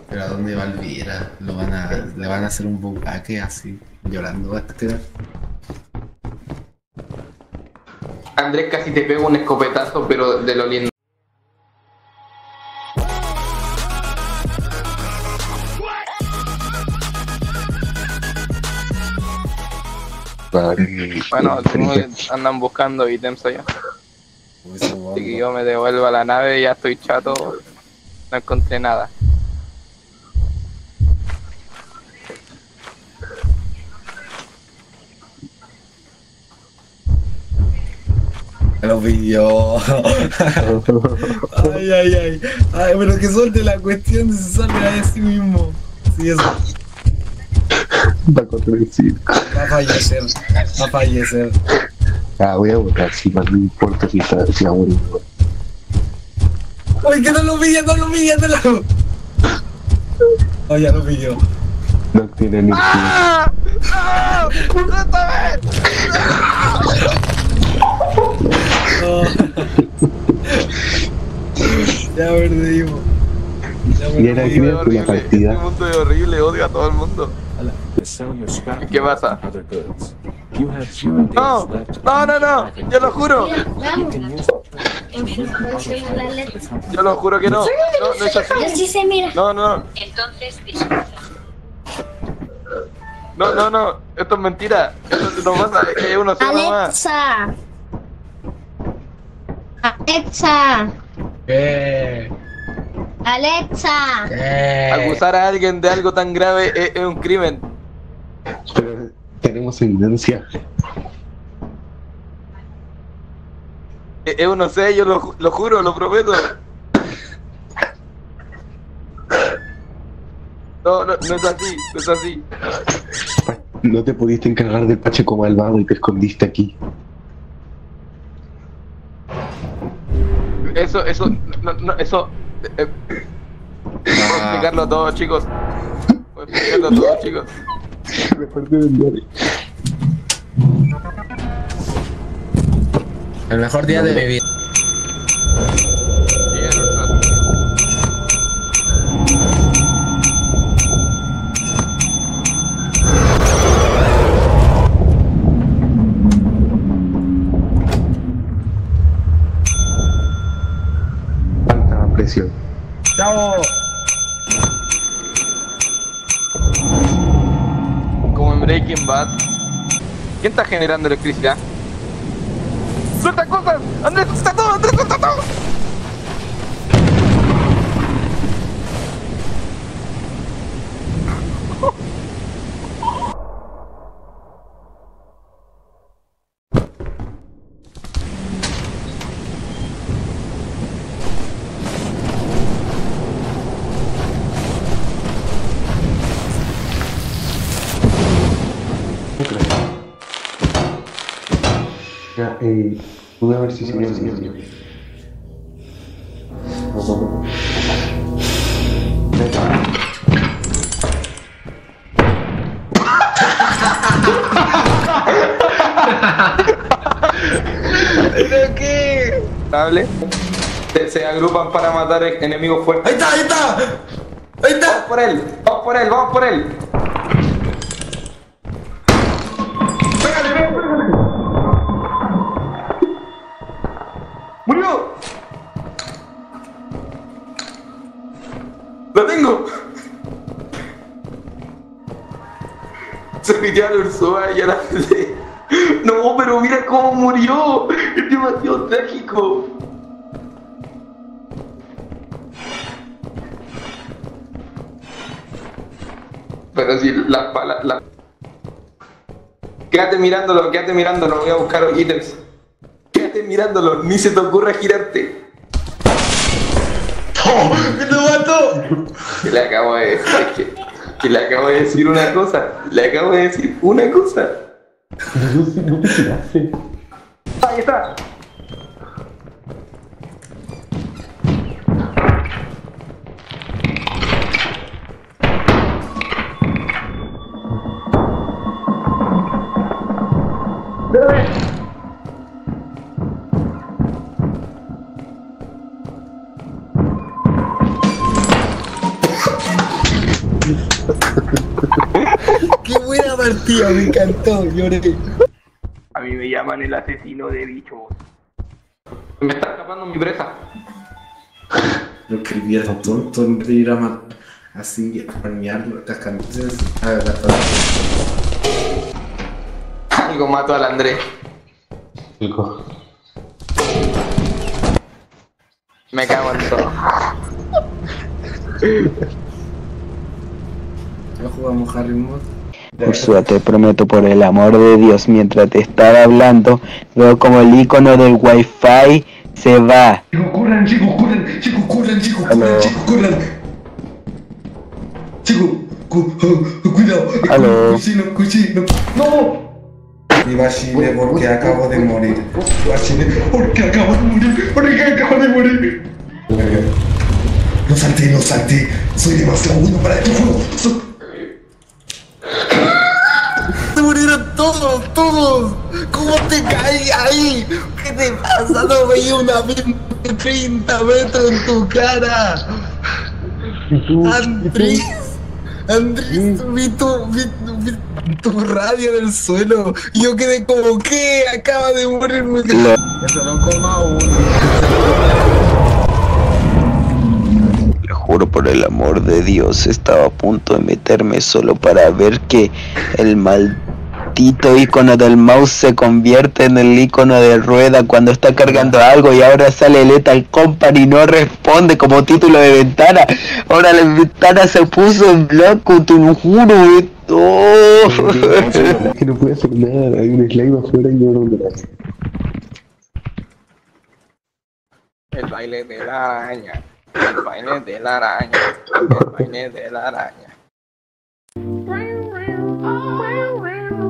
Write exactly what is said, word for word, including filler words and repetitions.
Pero ¿a dónde va Elvira? Lo van a, le van a hacer un bucaque así, llorando va a quedar. Andrés casi te pega un escopetazo, pero de lo lindo. Bueno, andan buscando ítems allá. Así que yo me devuelvo a la nave, ya estoy chato, no encontré nada. Lo pilló. Ay, ay, ay. Ay, pero que suelte la cuestión, se sale a sí mismo. Sí, eso. Va a correr el circo. Va a fallecer. Va a fallecer. Ah, voy a votar, si más no importa si está, si va a morir. Uy, que no lo pilla, no lo pilla, no lo. Oh, ya lo pilló. No tiene ni ¡Ah! ¡Ah! ¡Otra vez! No. Ya perdimos. Ya Y era perdimos. que la Horrible, partida. este mundo es horrible, odio a todo el mundo. ¿Qué pasa? No, no, no, no, yo lo juro. Yo lo juro que no. No, no es así. Yo sí sé, mira. No, no, Entonces, disfruta. no, no, no. Esto es mentira. Esto no pasa. Es uno solo más. Alexa. Alexa. ¿Qué? Alexa. ¿Qué? Acusar a alguien de algo tan grave es, es un crimen. Pero tenemos evidencia. Es, es uno sé, yo lo, ju- lo juro, lo prometo. No, no, no es así, no es así. No te pudiste encargar del Pacheco malvado y te escondiste aquí. Eso, eso, no, no, eso. Eh, puedo explicarlo todo, chicos. Puedo explicarlo todo, chicos. Recuerdo del diario. El mejor día de mi vida. Bien, Ursa. Falta presión. ¡Chao! Como en Breaking Bad. ¿Quién está generando electricidad? ¡Suelta cosas! ¡Andrés, suelta todo! ¡Andrés, suelta todo! Ya, eh, voy a ver si se me hace. ¿Pero qué? ¿Hable? Se, se agrupan para matar e- enemigos fuertes. ¡Ahí está, ahí está! ¡Ahí Vamos está! por él, vamos por él, vamos por él. ¡Pégale, pégale, pégale! ¡Murió! ¡Lo tengo! Se metió a la Ursula y a la... No, pero mira cómo murió. Es demasiado trágico. Pero si la pala... La... Quédate mirándolo, quédate mirándolo. Voy a buscar ítems. Quédate mirándolo, ni se te ocurra girarte. ¡Oh! ¡Que te mató! Que le acabo de decir, es que, que le acabo de decir una cosa. Le acabo de decir una cosa. Ahí está. Espérame. ¡Qué buena partida! Me encantó, lloré. A mí me llaman el asesino de bichos. Me está escapando mi presa. Lo que vieras tonto en vez de ir a matar así, a farmearlo, cascándose a gastar. Algo mato al Andrés. Chico. Me cago en todo. Ya jugamos Harry Mod. Ursula, te prometo por el amor de Dios, mientras te estaba hablando, veo como el icono del wifi se va. Chicos, corran, chicos, corran, chicos, corran, chicos, corran, Aló. chicos, corran. Chicos, cu oh, cuidado, Aló. cochino, cochino. ¡No! Iba a Chile porque acabo de morir. Iba a Chile porque acabo de morir, porque acabo de morir. Lo salté, lo salté. Soy demasiado bueno para este juego. Soy... Se murieron todos, todos. ¿Cómo te caí ahí? ¿Qué te pasa? No veía una vida de treinta metros en tu cara. Andrés, Andrés, vi tu, vi, vi tu radio en el suelo. Y yo quedé como, ¿qué? Acaba de morirme. Eso no coma uno. Te juro por el amor de Dios, estaba a punto de meterme solo para ver que el maldito icono del mouse se convierte en el icono de rueda cuando está cargando algo y ahora sale Lethal Company y no responde como título de ventana. Ahora la ventana se puso en blanco, te lo juro. eh. Oh. Que no puede hacer nada, hay un slime afuera y no lo verás. El baile de la araña. El baile de la araña. El baile de la araña.